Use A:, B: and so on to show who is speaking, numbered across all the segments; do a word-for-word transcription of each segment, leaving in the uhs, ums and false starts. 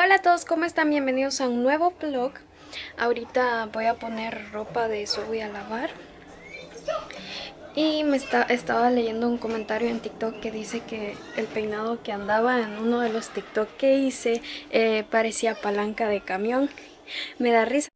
A: Hola a todos, ¿cómo están? Bienvenidos a un nuevo vlog. Ahorita voy a poner ropa de eso, voy a lavar. Y me está, estaba leyendo un comentario en TikTok que dice que el peinado que andaba en uno de los TikTok que hice eh, parecía palanca de camión. Me da risa.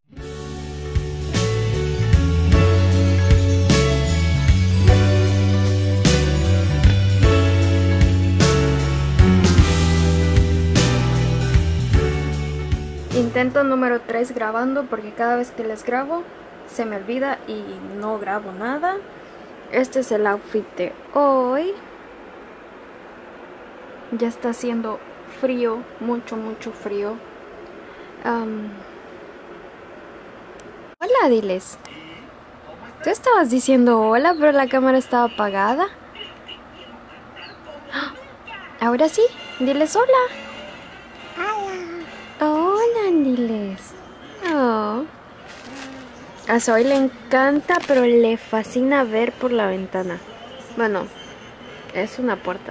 A: Intento número tres grabando porque cada vez que les grabo se me olvida y no grabo nada. Este es el outfit de hoy. Ya está haciendo frío, mucho, mucho frío. Um... Hola, diles. Tú estabas diciendo hola, pero la cámara estaba apagada. Ahora sí, diles hola. Hola, diles. Oh. A Zoe le encanta, pero le fascina ver por la ventana. Bueno, es una puerta.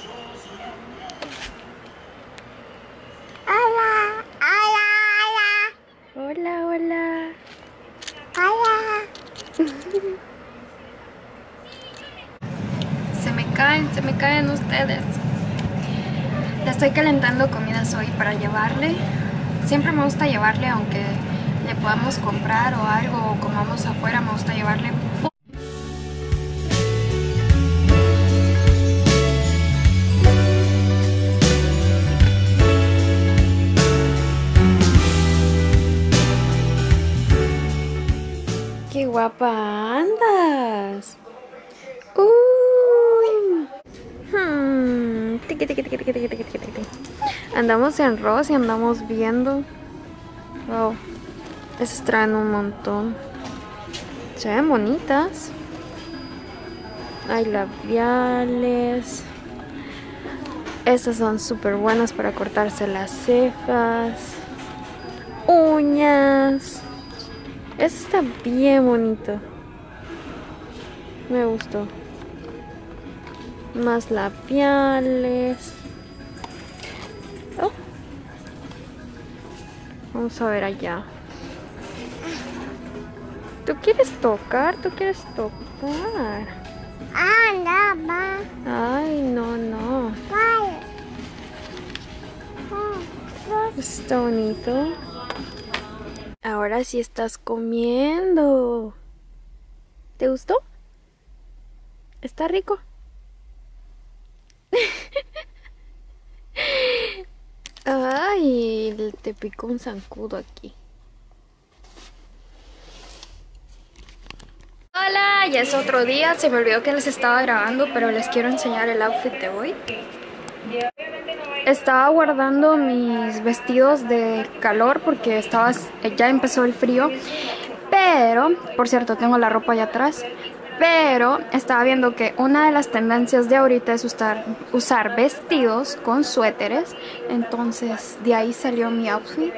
B: Hola, hola,
A: Hola, hola.
B: hola.
A: Se me caen, se me caen ustedes. Le estoy calentando comida a Zoe para llevarle. Siempre me gusta llevarle, aunque le podamos comprar o algo o comamos afuera, me gusta llevarle. ¡Qué guapa andas! ¡Uy! Hmm. Tiqui, tiqui, tiqui, tiqui, tiqui, tiqui, tiqui. Andamos en Ross y andamos viendo. Wow. Esas traen un montón. Se ven bonitas. Hay labiales. Estas son súper buenas para cortarse las cejas. Uñas. Este está bien bonito. Me gustó. Más labiales. Oh. Vamos a ver allá. ¿Tú quieres tocar? ¿Tú quieres tocar?
B: Anda, va.
A: Ay, no, no.
B: Vale.
A: Está bonito. Ahora sí estás comiendo. ¿Te gustó? ¿Está rico? Ay, te picó un zancudo aquí. Hola, ya es otro día. Se me olvidó que les estaba grabando, pero les quiero enseñar el outfit de hoy. Estaba guardando mis vestidos de calor porque estaba, ya empezó el frío. Pero, por cierto, tengo la ropa allá atrás. Pero estaba viendo que una de las tendencias de ahorita es usar, usar vestidos con suéteres. Entonces de ahí salió mi outfit.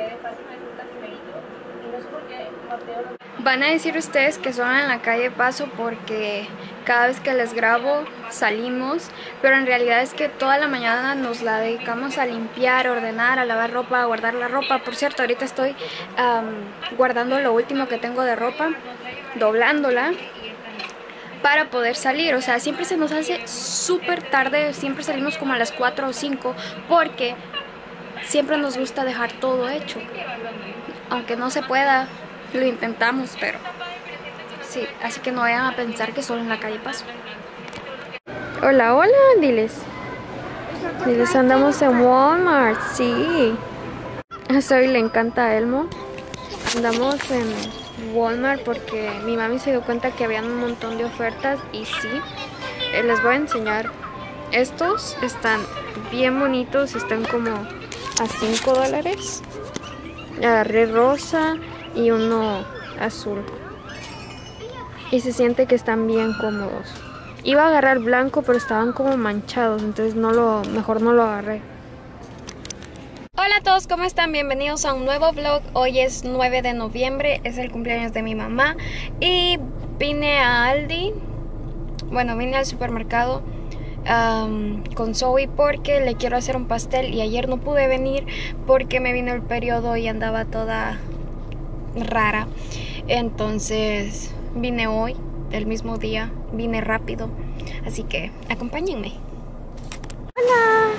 A: Van a decir ustedes que solo en la calle paso porque cada vez que les grabo salimos. Pero en realidad es que toda la mañana nos la dedicamos a limpiar, a ordenar, a lavar ropa, a guardar la ropa. Por cierto, ahorita estoy um, guardando lo último que tengo de ropa, doblándola para poder salir. O sea, siempre se nos hace súper tarde, siempre salimos como a las cuatro o cinco porque siempre nos gusta dejar todo hecho. Aunque no se pueda, lo intentamos, pero sí, así que no vayan a pensar que solo en la calle paso. Hola, hola, diles. Diles, andamos en Walmart, sí. A Zoe le encanta Elmo. Andamos en Walmart porque mi mami se dio cuenta que habían un montón de ofertas y sí, eh, les voy a enseñar. Estos están bien bonitos, están como a cinco dólares. Agarré rosa y uno azul y se siente que están bien cómodos. Iba a agarrar blanco pero estaban como manchados, entonces no lo, mejor no lo agarré. Hola a todos, ¿cómo están? Bienvenidos a un nuevo vlog. Hoy es nueve de noviembre, es el cumpleaños de mi mamá y vine a Aldi. Bueno, vine al supermercado um, con Zoe porque le quiero hacer un pastel y ayer no pude venir porque me vino el periodo y andaba toda rara. Entonces vine hoy, el mismo día, vine rápido, así que acompáñenme. Hola.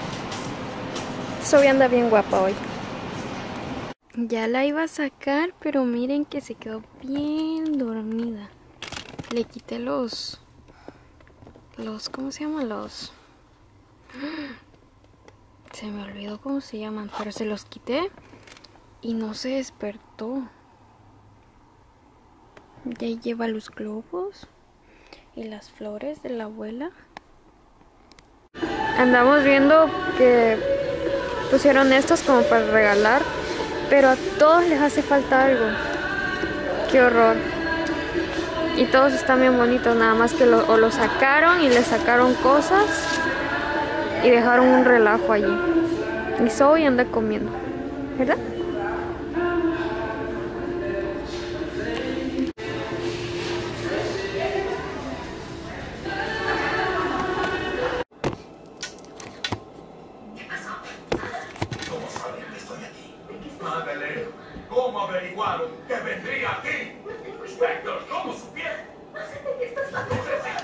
A: Zoe anda bien guapa hoy. Ya la iba a sacar, pero miren que se quedó bien dormida. Le quité los... Los... ¿Cómo se llaman? Los... Se me olvidó cómo se llaman, pero se los quité y no se despertó. Ya lleva los globos y las flores de la abuela. Andamos viendo que pusieron estos como para regalar, pero a todos les hace falta algo. Qué horror. Y todos están bien bonitos, nada más que lo, o lo sacaron y le sacaron cosas y dejaron un relajo allí. Y Zoe anda comiendo, ¿verdad?
C: Madeleine, ¿cómo averiguaron que vendría aquí? Inspector, ¿cómo supieron? No sé de qué estás hablando.